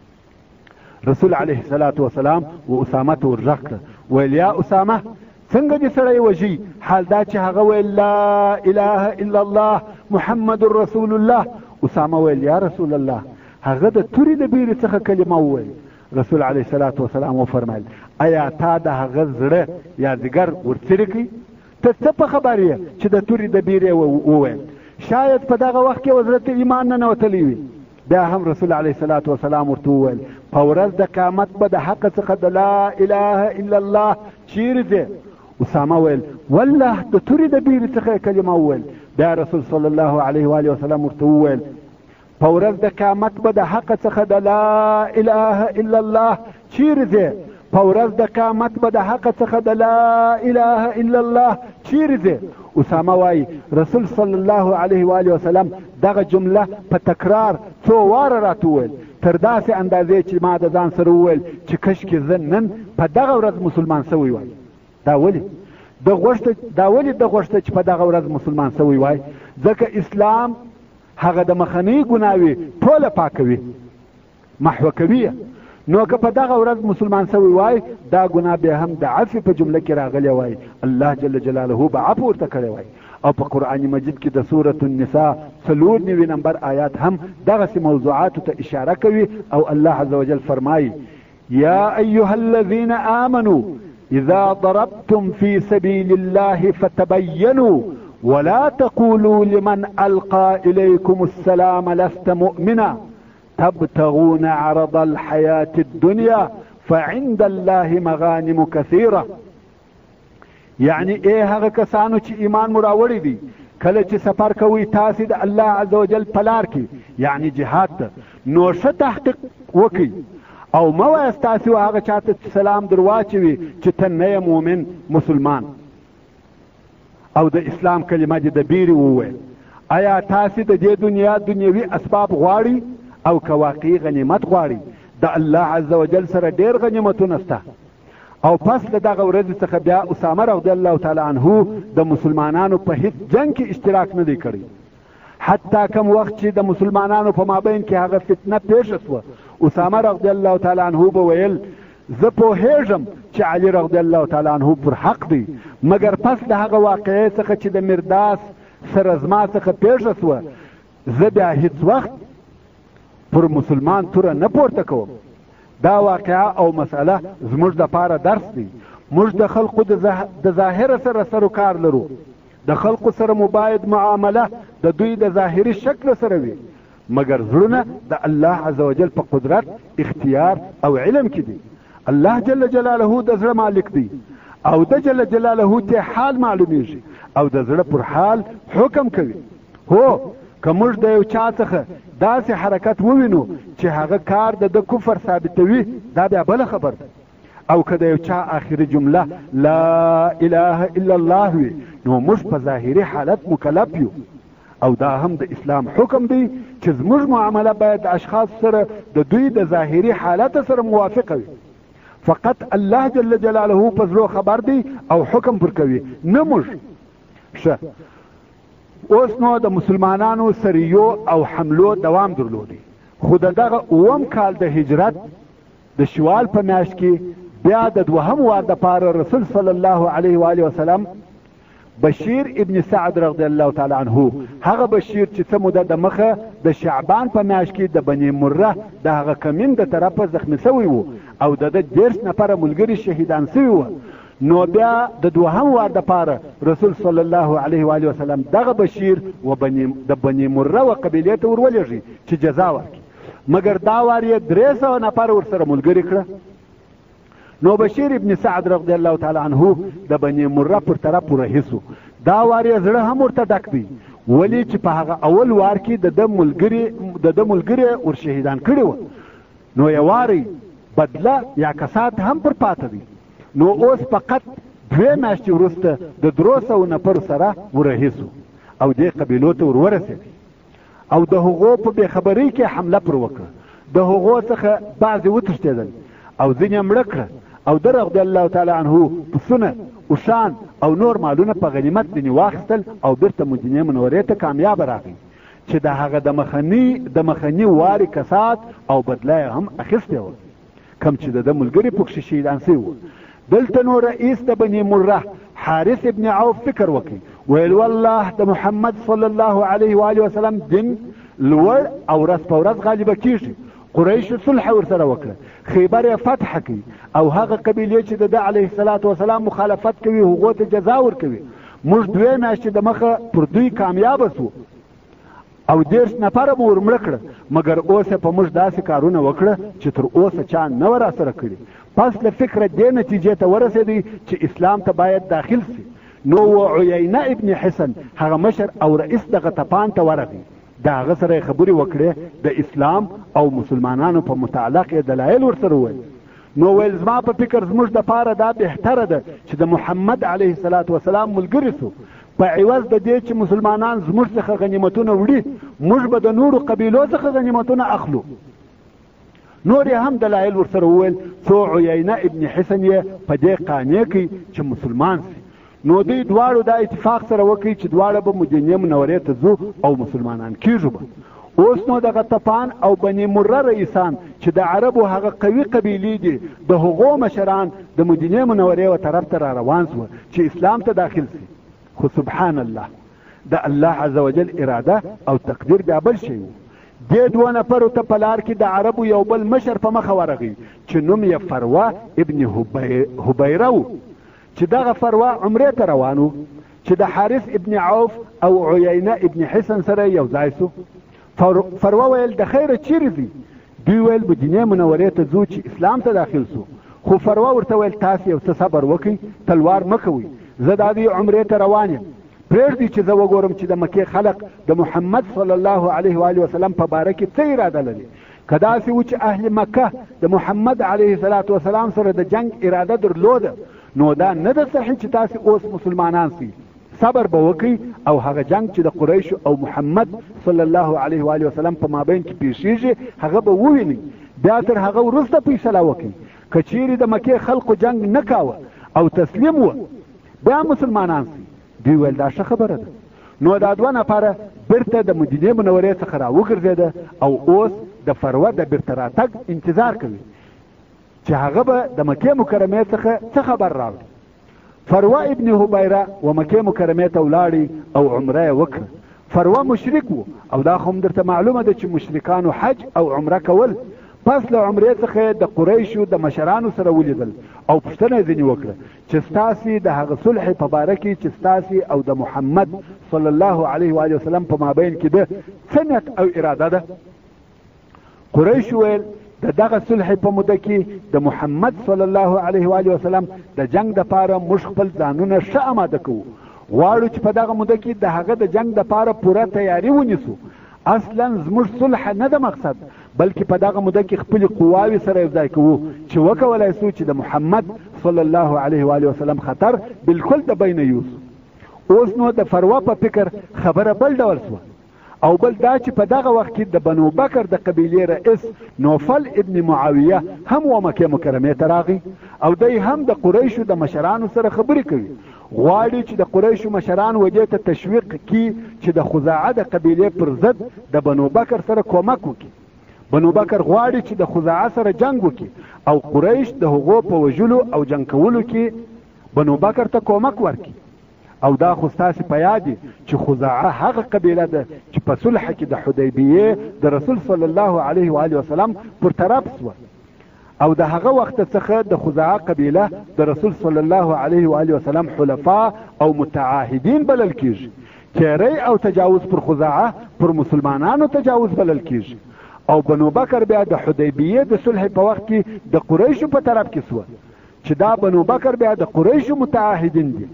رسول علیه الصلاة والسلام و اسامه ته ورغږ کړه، ویل یا اسامه څنګه دې سړی وژي؟ حال دا چې هغه ویل لا اله الا الله محمد رسول الله. اسامه ویل یا رسول الله هغه د تورې د بیرې څخه کلمه وویل. رسول علیه الصلاة والسلام وفرمایل ایا تا د هغه زړه یا ځګر ورڅیرې کړي؟ ته څه په خبر یې چې د تورې د بیرې وویل؟ شاید په دغه وخت کې وزرت ایمان نه نوتلی وي. بیا هم رسول علیه الصلاة والسلام ورته وویل په ورځ د قیامت به د حق څخه د لا اله الا الله چیرې ځې؟ اسامه ویل والله د تورې د بیرې څخه کلمه وویل. بیا رسول صلی الله علیه و آله وسلم ورته وویل په ورځ د قیامت به د حق څخه د لا اله الا الله چیرې ځې؟ په ورځ د قیامت به د حق څخه د لا اله الا الله چیرې ځې؟ اسامه وایي رسول صلی الله علیه و آله وسلم دغه جمله په تکرار څو واره راته وویل، تر داسې اندازې چې ما د ځان سره وویل چې کشکې زه نن په دغه ورځ مسلمان سوی وای. دا ولې د غوښته دا ولې د غوښته چې په دغه ورځ مسلمان سوی وای؟ ځکه اسلام هغه د مخنۍ ګناوې ټوله پاکوي، محوه کوي. نو که په دغه ورځ مسلمان سوی وای دا ګناه بیا هم د عفو په جمله کې راغلی وای، الله جل جلاله به عفو ورته کړی وای. او په قرآن مجید کې د سورة النساء څلور نوي نمبر آیات هم دغسې موضوعاتو ته اشاره کوي او الله عز وجل فرمایي یا ایها الذین آمنوا اذا ضربتم في سبيل الله فتبينوا ولا تقولوا لمن القى اليكم السلام لست مؤمنا تبتغون عرض الحياة الدنيا فعند الله مغانم كثيرة. یعنی ای هغه کسانو چې ایمان مو راوړی دي کله چې سفر کوئ تاسې د الله عز وجل په لار کې یعنی جهاد ته نو ښه تحقیق وکئ او مه وایاست تاسې هغه چاته سلام در واچوي چې ته نه یې مؤمن مسلمان او د اسلام کلمه دې د بیرې وویل. آیا تاسې د دې دنیا دنیوي اسباب غواړئ او که واقعي غنیمت غواړئ؟ د الله عز وجل سره ډېر غنیمتونه شته. او پس له دغه ورځې څخه بیا اسامه رضی الله تعالی عنه د مسلمانانو په هیڅ جنګ کې اشتراک نه دی کړی. حتی کم وخت چې د مسلمانانو په مابین کې هغه فتنه پیښه شوه اسامه رضی الله تعالی عنه به ویل زه پوهېږم چې علي رضی الله تعالی عنه پر حق دی، مګر پس د هغه واقعې څخه چې د مرداس سره زما څخه پیښه سوه زه بیا هیڅ وخت پر مسلمان توره نه پورته کوم. دا واقعه او مسئله زموږ دپاره درس دی. موږ د خلقو د ظاهره سره سروکار لرو. د خلقو سره مو باید معامله د دوی د ظاهري شکل سره وي، مګر زړونه د الله عز وجل په قدرت، اختیار او علم کې دي. الله جل جلاله د زړه مالک دی او د جل جلاله ته حال معلومیږي او د زړه پر حال حکم کوي. هو که موږ د یو چا څخه داسې حرکت ووینو چې هغه کار د د کفر ثابتوي، دا بیا بله خبر ده. او که د یو چا آخري جمله لا اله الا الله وي، نو موږ په ظاهري حالت مکلف یو. او دا هم د اسلام حکم دی چې زموږ معامله باید د اشخاص سره د دوی د ظاهري حالت سره موافقه وي. فقط الله جل جلاله په زړو خبر دی او حکم پر کوي، نه موږ. ښه، اوس نو د مسلمانانو سریو او حملو دوام درلودی، خو د دغه اووم کال د هجرت د شوال په میاشت کې بیا د دوهم وار دپاره رسول صلی الله علیه و آله وسلم بشیر ابن سعد رضی الله تعالی عنه، هغه بشیر چې څه موده د مخه د شعبان په میاشت کې د بني مره د هغه کمین د طرفه زخمی سوی و او د ده دېرش نفره ملګري شهیدان سوي وه. نو بیا د دوهم وار دپاره رسول صلی الله علیه و آله وسلم دغه بشیر و بني د بني مره و قبیلې ته ورولېږي چې جزا ورکړي، مګر دا وار یې درې سوه نفر ورسره ملګري کړه. نو بشیر ابن سعد رضی الله تعالی عنه د بني مره پر طرف ورهیسو. دا وار یې زړه هم ورته ډک دی، ولې چې په هغه اول وار کې د ده ملګري د ده ملګري ور شهیدان کړي وه. نو یوارې بدله یا کسات هم پر پاته دی. نو اوس فقط دوې میاشتې وروسته د درو سوو نفرو سره ورهیسو او دې قبیلو ته ور ورسېدی او د هغو په بېخبرۍ کې حمله پر وکړه. د هغو څخه بعضې وتښتېدل او ځینې مړه کړه او ده رضی الله تعالی عنه پسونه، اوښان او نور مالونه په غنیمت ځینې واخیستل او بیرته مدینې منورې ته کامیابه راغی چې د هغه د مخني د مخني وارې کسات او بدله یې هم اخیستې وه، کم چې د ده ملګري پکښې شهیدان سوي وه. دلته نو رئیس د بني مره حارث ابن عوف فکر وکړي، ویل والله د محمد صلی الله علیه و آله وسلم دین لوړ او ورځ په ورځ غالبه کیږي. قریشو صلح ورسره وکړه، خیبر یې فتح کوي او هغه قبیلې چې د ده علیه الصلاة وسلام مخالفت کوي هغو ته جزا ورکوي. موږ دوې میاشتې د مخه پر دوی کامیابه سو او دېرش نفره مو ور مړه کړه، مګر اوس یې په موږ داسې کارونه وکړه چې تر اوسه چا نه وه راسره کړي. پس له فکره دې نتیجې ته ورسېدی چې اسلام ته باید داخل سي. نو و عیینه ابن حسن هغه مشر او رئیس دغه طپان ته ورغی، د هغه سره یې خبرې وکړې، د اسلام او مسلمانانو په متعلق یې دلایل ورسره وویل. نو ویل زما په فکر زموږ دپاره دا بهتره ده چې د محمد علیه الصلاة وسلام ملګري سو، په عوض د دې چې مسلمانان زموږ څخه غنیمتونه وړي، موږ به د نورو قبیلو څخه غنیمتونه اخلو. نور یې هم دلایل ورسره وویل، څو عیینه ابن حسن یې په دې قانع کړي چې مسلمان سي. نو دوی دواړو دا اتفاق سره وکړي چې دواړه به مدینې منورې ته ځو او مسلمانان کیږو به. اوس نو دغه طپان او بني مره رئیسان چې د عربو هغه قوي قبیلې دي، د هغو مشران د مدینې منورې و طرف ته را روان سوه چې اسلام ته داخل سي. خو سبحان الله، د الله عز وجل اراده او تقدیر بیا بل شی و. دې دوه نفرو ته په لار کې د عربو یو بل مشر په مخه ورغی چې نوم یې فروه ابن هبیره و، چې دغه فروه عمرې ته روان و چې د حارث ابن عوف او عیینه ابن حسن سره یو ځای سو. فروه ویل د خیره چیرې ځي؟ دوی ویل مدینې منورې ته ځو چې اسلام ته داخل سو. خو فروه ورته ویل تاسې یو څه صبر وکئ، تلوار مه کوئ، زه د دې عمرې ته روان یم، پرېږدئ چې زه وګورم چې د مکې خلق د محمد صلی الله علیه و آله وسلم په باره کې څه اراده لري. که داسې و چې اهل مکه د محمد علیه الصلاة وسلام سره د جنگ اراده درلوده، نو دا نه ده صحیح چې تاسې اوس مسلمانان سئ. صبر به وکئ او هغه جنگ چې د قریشو او محمد صلی الله علیه و آله وسلم په مابین کې پیښیږي هغه به ووینئ، بیا تر هغه وروسته فیصله وکئ. که چیرې د مکې خلقو جنگ نه کاوه او تسلیم و، بیا مسلمانان سئ. دوی ویل دا ښه خبره ده. نو دا دوه نفره بیرته د مدینې منورې څخه را وګرځېده او اوس د فروه د بیرته راتګ انتظار کوي چې هغه به د مکې مکرمې څخه څه خبر راوړي. فروه ابن حبیره و مکې مکرمې ته ولاړی او عمره یې وکړه. فروه مشرک و او دا خو هم درته معلومه ده چې مشرکانو حج او عمره کول. پس له عمرې څخه د قریشو د مشرانو سره ولیدل او پوښتنه یې ځینې وکړه چې ستاسې د هغه صلح په باره کې چې ستاسې او د محمد صلی الله علیه و آله وسلم په مابین کې ده څه نیت او اراده ده؟ قریش ویل د دغه صلح په موده کې د محمد صلی الله علیه و آله وسلم د جنگ دپاره موږ خپل ځانونه ښه اماده کوو. غواړو چې په دغه موده کې د هغه د جنگ دپاره پوره تیاري ونیسو. اصلا زموږ صلح نه ده مقصد، بلکې په دغه موده کې خپلې قواوې سره یو ځای کوو چې وکولی سو چې د محمد صلی الله علیه و آله وسلم خطر بالکل د بینه یوسو. اوس نو د فروه په فکر خبره بل ډول سوه او بل دا چې په دغه وخت کې د بنو بکر د قبیلې رئیس نوفل ابن معاویه هم و مکې مکرمې ته راغی او دی هم د قریشو د مشرانو سره خبرې کوي. غواړي چې د قریشو مشران ودې ته تشویق کړي چې د خزاعه د قبیلې پر ضد د بنو بکر سره کومک وکړي. بنو بکر غواړي چې د خزاعه سره جنگ وکړي او قریش د هغو په وژلو او جنګ کولو کې بنو بکر ته کومک ورکړي. او دا خو ستاسې په یاد دي چې خزاعه هغه قبیله ده چې په صلح کې د حدیبیې د رسول صلی الله علیه و آله وسلم پر طرف سوه او د هغه وخت څخه د خزاعه قبیله د رسول صلی الله علیه و آله وسلم حلفا او متعاهدین بلل کیږي. تیری او تجاوز پر خزاعه پر مسلمانانو تجاوز بلل کیږي. او بنو بکر بیا د حدیبیې د صلح په وخت کې د قریشو په طرف کې سوه چې دا بنو بکر بیا د قریشو متعاهدین دي.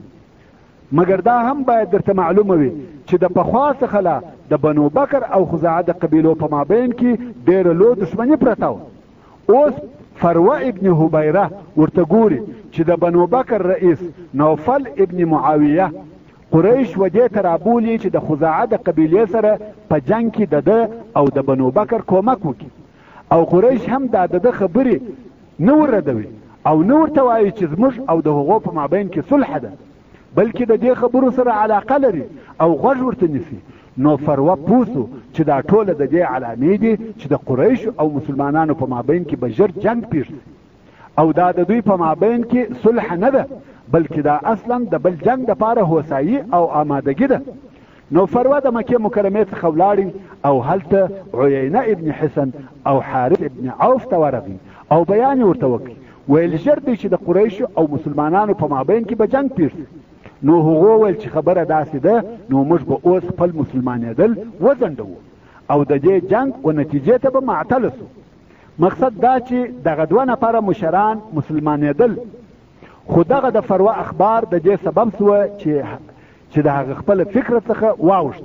مګر دا هم باید درته معلومه وي چې د پخوا څخه لا د بنو بکر او خزاعه د قبیلو په مابین کې ډېره لو دښمني پرته وه. اوس فروه ابن حبیره ورته ګوري چې د بنو بکر رئیس نوفل ابن معاویه قریش ودې ته رابولي چې د خزاعه د قبیلې سره په جنگ کې د ده او د بنو بکر کومک وکړي او قریش هم دا د ده خبرې نه ورردوي او نه ورته وایي چې زموږ او د هغو په مابین کې صلح ده، بلکې د دې خبرو سره علاقه لري او غوږ ورته نیسي. نو فروه پوه سو چې دا ټوله د دې علامې دي چې د قریشو او مسلمانانو په مابین کې به ژر جنګ پیښ شي او دا د دوی په مابین کې صلح نه ده، بلکې دا اصلا د بل جنگ دپاره هوسایي او آمادګي ده. نو فروه د مکې مکرمې څخه ولاړی او هلته عیینه ابن حسن او حارث ابن عوف ته ورغی او بیان یې ورته وکړي. ویل ژر دی چې د قریشو او مسلمانانو په مابین کې به جنګ پیښ شي. نو هغو ویل چې خبره داسې ده نو موږ به اوس خپل مسلمانېدل وځنډوو او د دې جنگ و نتیجې ته به معطله سو. مقصد دا چې دغه دوه نفره مشران مسلمانېدل، خو دغه د فروه اخبار د دې سبب سوه چې چې د هغه خپله فکره څخه واوښته.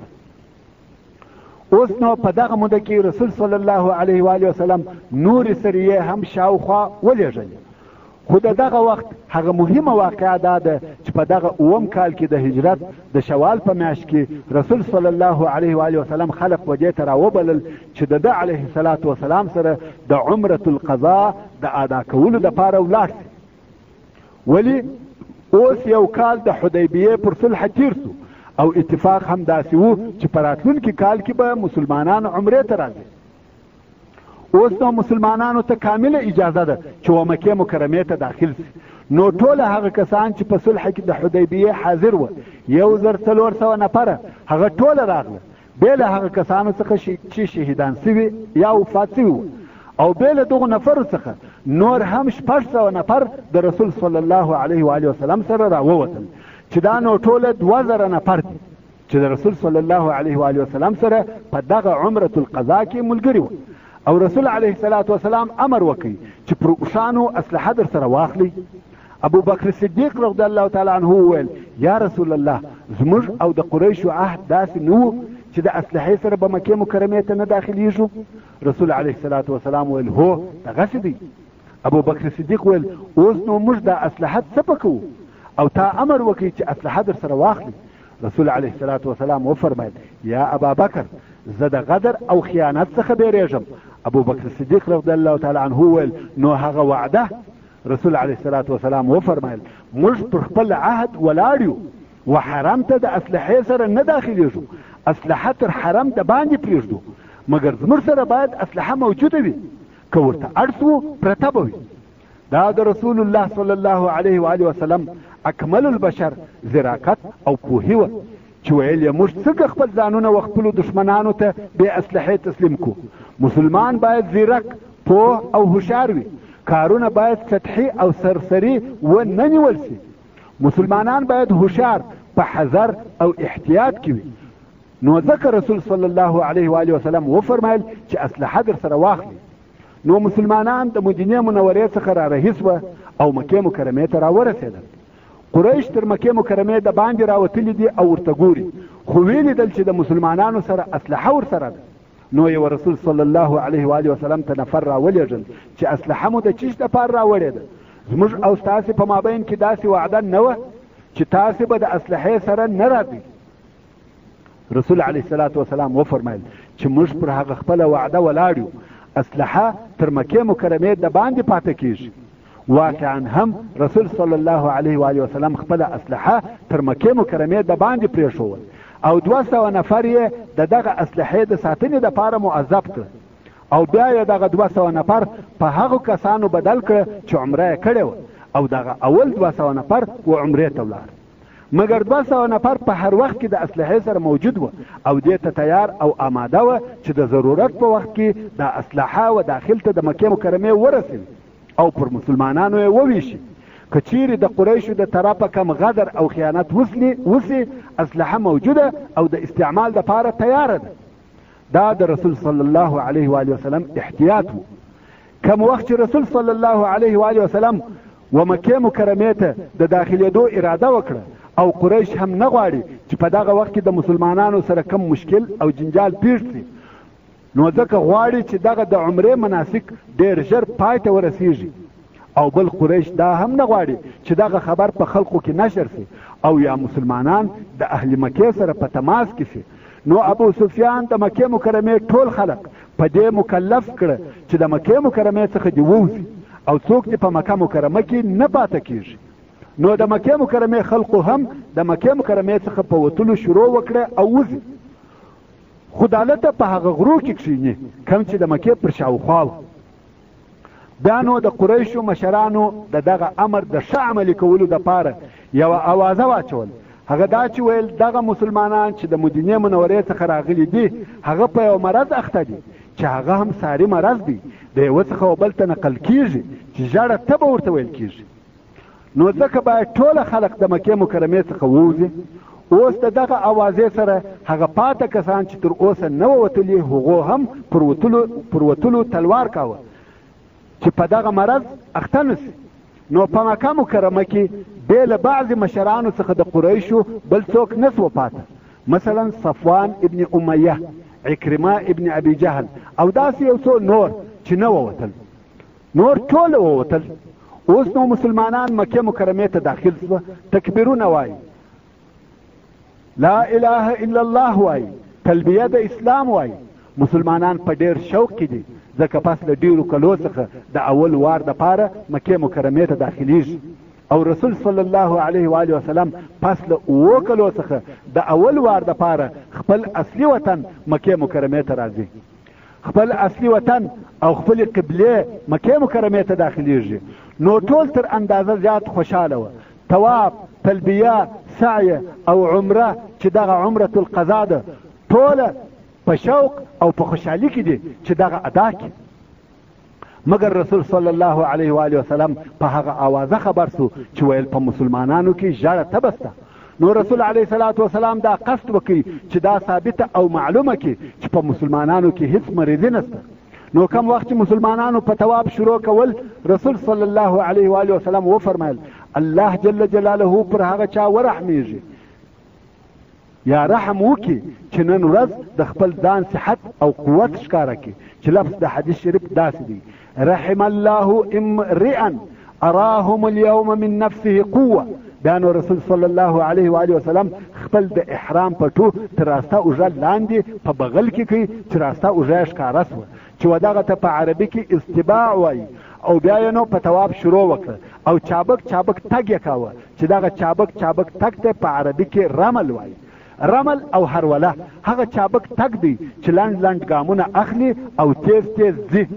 اوس نو په دغه موده کې رسول صلی الله علیه و آله وسلم نورې سریې هم شاوخوا ولېږلې. خو د دغه وخت هغه مهمه واقعه دا ده چې په دغه اووم کال کې د هجرت د شوال په میاشت کې رسول صلی الله علیه و آله وسلم خلق ودې ته راوبلل چې د ده علیه الصلاة وسلام سره د عمرة القضا د ادا کولو دپاره ولاړ سي. ولی اوس یو کال د حدیبیې پر صلح تیر سو او اتفاق هم داسې و چې په راتلونکي کال کې به مسلمانان عمرې ته راځي. اوس نو مسلمانانو ته کامله اجازه ده چې و مکې مکرمې ته داخل سي. نو ټوله هغه کسان چې په صلح کې د حدیبیې حاضر وه یو زر څلور سوه نفره هغه ټوله راغله، بې له هغه کسانو څخه چې شهیدان سوي یا وفات سوي وه او بې له دغو نفرو څخه نور هم شپږ سوه نفر د رسول صلی الله علیه و آله وسلم سره راووتل چې دا نو ټوله دوه زره نفر دي چې د رسول صلی الله علیه و آله وسلم سره په دغه عمرة القضا کې ملګري وه. او رسول علیه الصلاة وسلام امر وکړي چې پر اوښانو اسلحه در سره واخلي. ابو بکر صدیق رضی الله تعالی عنه وویل یا رسول الله زموږ او د قریشو عهد داسې نه و چې د اسلحې سره به مکې مکرمې ته نه داخلیږو؟ رسول علیه الصلاة وسلام ویل هو دغسې دی. ابو بکر صدیق ویل اوس نو موږ دا اسلحه څه پکوو او تا امر وکړي چې اسلحه در سره واخلي. رسول علیه الصلاة وسلام وفرمایل یا ابا بکر زه د غدر او خیانت څخه بیریږم. ابو بکر صدیق رضی الله تعالی عنه ویل نو هغه وعده. رسول علیه الصلاة وسلام وفرمایل موږ پر خپل عهد ولاړ یو و حرم ته د اسلحې سره نه داخلیږو، اسلحه تر حرم د باندې پرېږدو، مګر زموږ سره باید اسلحه موجوده وي، که ورته اړ سو پرته به وي. دا د رسول الله صلی الله علیه و آله وسلم اکمل البشر زراکت او پوهی و چې ویل یې موږ څنګه خپل ځانونه و خپلو دښمنانو ته بې اسلحې تسلیم کو. مسلمان باید زیرک، پوه او هوښیار وي. کارونه باید سطحي او سرسري و نه نیول سي. مسلمانان باید هوښیار، په حذر او احتیاط کې وي. نو ځکه رسول صلی الله علیه و آله وسلم وفرمایل چې اسلحه در سره واخلي. نو مسلمانان د مدینې منورې څخه را رهي سوه او مکې مکرمې ته راورسېدل. قریش تر مکې مکرمې د باندې راوتلي دي او ورته ګوري، خو ویې لیدل چې د مسلمانانو سره اسلحه ورسره ده. نو یو رسول صلی الله علیه و آله وسلم ته نفر راولېږل چې اسلحه مو د چیش دپاره راوړې ده. زموږ او ستاسې په مابین کې داسې وعده نه وه چې تاسې به د اسلحې سره نه راځئ. رسول علیه الصلاة وسلام وفرمایل چې موږ پر هغه خپله وعده ولاړ یو، اسلحه تر مکې مکرمې د باندې پاته کیږي. واقعا هم رسول صلی الله علیه و آله وسلم خپله اسلحه تر مکې مکرمې د باندې پرېښول او دوه سوه نفر یې د دغه اسلحې د ساتنې دپاره موظف کړه او بیا یې دغه دوه سوه نفر په هغو کسانو بدل کړه چې عمره یې کړې وه او دغه اول دوه سوه نفر و عمرې ته ولاړ. مګر دوه سوه نفر په هر وخت کې د اسلحې سره موجود وه او دې ته تیار او آماده وه چې د ضرورت په وخت کې دا اسلحه و داخل ته د مکې مکرمې ورسوي او پر مسلمانانو یې وویشي. که چیرې د قریشو د طرفه کم غدر او خیانت وسي، اسلحه موجوده او د استعمال دپاره تیاره ده. دا د رسول صلی الله علیه و آله وسلم احتیاط و. کم وخت چې رسول صلی الله علیه و آله وسلم و مکې مکرمې ته د داخلېدو اراده وکړه او قریش هم نه غواړي چې په دغه وخت کې د مسلمانانو سره کم مشکل او جنجال پیښ شي، نو ځکه غواړي چې دغه د عمرې مناسک ډېر ژر پای ته ورسیږي. او بل قریش دا هم نه غواړي چې دغه خبر په خلقو کې نشر شي او یا مسلمانان د اهل مکې سره په تماس کې شي. نو ابو سفیان د مکې مکرمې ټول خلق په دې مکلف کړه چې د مکې مکرمې څخه دې ووځي او څوک دې په مکه مکرمه کې نه پاته کېږي. نو د مکې مکرمې خلقو هم د مکې مکرمې څخه په وتلو شروع وکړه او وځي، خو دالته په هغه غرو کې کښېني کوم چې د مکې پر شاوخوا وه. بیا نو د قریشو مشرانو د دغه امر د ښه عملي کولو دپاره یوه اوازه واچول. هغه دا چې ویل دغه مسلمانان چې د مدینې منورې څخه راغلي دي هغه په یو مرض اخته دي چې هغه هم ساري مرض دی، د یوه څخه و بل ته نقل کیږي چې ژړه تبه ورته ویل کیږي. نو ځکه باید ټوله خلق د مکې مکرمې څخه ووځي. اوس د دغه اوازې سره هغه پاته کسان چې تر اوسه نه ووتلي هغو هم پر وتلو پر وتلو تلوار کاوه چې په دغه مرض اخته نه سي. نو په مکه مکرمه کې بې له بعضې مشرانو څخه د قریشو بل څوک نه سوه پاته، مثلا صفوان ابن امیه، عکرمه ابن ابي جهل او داسې یو څو نور چې نه ووتل. نور ټول ووتل. اوس نو مسلمانان مکې مکرمې ته داخل سوه، تکبیرونه وایي، لا اله الا الله وایي، تلبیه د اسلام وایي. مسلمانان په ډېر شوق کې دي ځکه پس له ډېرو کلو څخه د اول وار دپاره مکې مکرمې ته داخلیږي او رسول صلی الله علیه و آله وسلم پس له اوو کلو څخه د اول وار دپاره خپل اصلي وطن مکې مکرمې ته راځي. خپل اصلي وطن او خپلې قبلې مکې مکرمې ته داخلیږي. نو ټول تر اندازه زیات خوشحاله وه. طواف، تلبیه، سعیه او عمره چې دغه عمرة القضا ده ټوله په شوق او په خوشحالي کې دي چې دغه ادا کړي. مګر رسول صلی الله علیه و آله وسلم په هغه آوازه خبر سو چې ویل په مسلمانانو کې ژړه تبه سته. نو رسول علیه الصلاة وسلام دا قصد وکړي چې دا ثابته او معلومه کړي چې په مسلمانانو کې هیڅ مریضي نشته. نو کم وخت چې مسلمانانو په تواب شروع کول رسول صلی الله علیه و آله وسلم وفرمایل الله جل جلاله پر هغه چا ورحمیږي یا رحم وکړي چې نن ورځ د خپل ځان صحت او قوت ښکاره کړي، چې لفظ د حدیث شریف داسې دی: رحم الله امرئا اراهم اليوم من نفسه قوه. بیا نو رسول صلی الله علیه و آله وسلم خپل د احرام پټو تر راسته اوږه لاندې په بغل کې کوي چې راسته اوږه یې ښکاره سوه چې و دغه ته په عربي کې استباع وایي. او بیا یې نو په تواب شروع وکړه او چابک چابک تګ یې کاوه چې دغه چابک چابک تګ ته په عربي کې رمل وایي. رمل او هروله هغه چابک تګ دی چې لنډ لنډ ګامونه اخلي او تیز تیز ځي.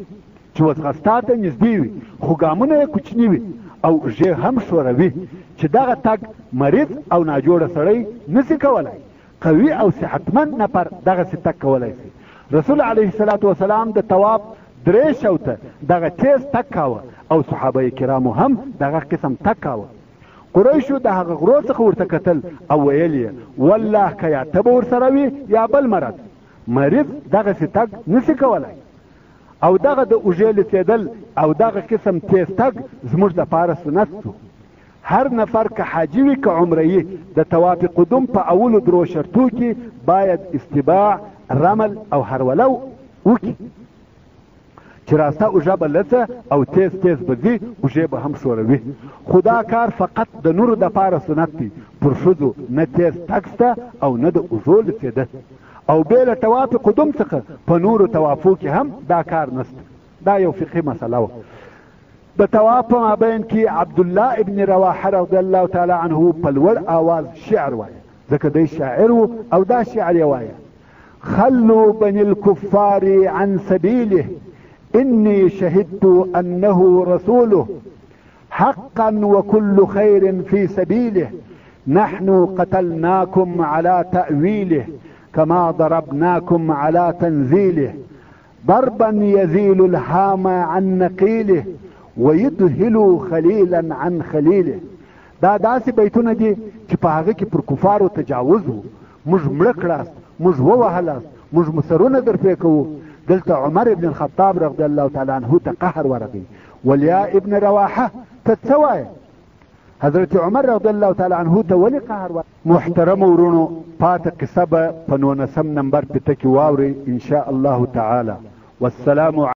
چې وسغستا ته نږدې وي خو ګامونه یې کوچني وي او ژې هم ښوروي چې دغه تګ مریض او ناجوړه سړی نسي کولی قوي او صحتمند نفر دغسې تګ کولی شي رسول علیه الصلاة وسلام د طواف درې شوته دغه تیز تګ کاوه او صحابه کرامو هم دغه قسم تګ کاوه قریشو د هغه غرو څخه ورته کتل او ویل یې والله که یا ته به ورسره وي یا بل مرض مریض دغسې تګ نسي کولی او دغه د اوږې لڅېدل او دغه قسم تیز تګ زموږ دپاره سنت شو هر نفر که حاجي وي که عمره یي د طواف قدوم په اولو درو شرطو کې باید استباع رمل او هرولو وکړي چې راسته اوږه به لڅه او تیز تیز به ځي اوږې به هم ښوروي خو دا کار فقط د نورو دپاره سنت دی پر ښځو نه تیز تګ شته او نه د اوږو لڅېده او بې له طواف قدوم څخه په نورو طوافو کې هم دا کار نشته دا یو فقهي مسله وه د طواف په مابین کې عبدالله ابن رواحه رضی الله تعالی عنه په لوړ آواز شعر وایه ځکه دی شاعر و او دا شعر یې وایه خلوا بني الكفار عن سبيله إني شهدت أنه رسوله حقا وكل خير في سبيله نحن قتلناكم على تأويله كما ضربناكم على تنزيله ضربا يزيل الهام عن نقيله ويدهل خليلا عن خليله دا داسې بیتونه دي چې په هغه کې پر کفارو تجاوز و موږ مړه کړاست موږ ووهلاست موږ مو سرونه در پرې کوو دلته عمر ابن الخطاب رضی الله تعالی عنه ته قهر ورغی ولیا ابن رواحه ته څه وایې حضرت عمر رضی الله تعالی عنه ته ولې قهر ورغی محترم ورونو پاته قصه به په نولسم نمبر پته کې واورئ ان شاء الله تعالی والسلام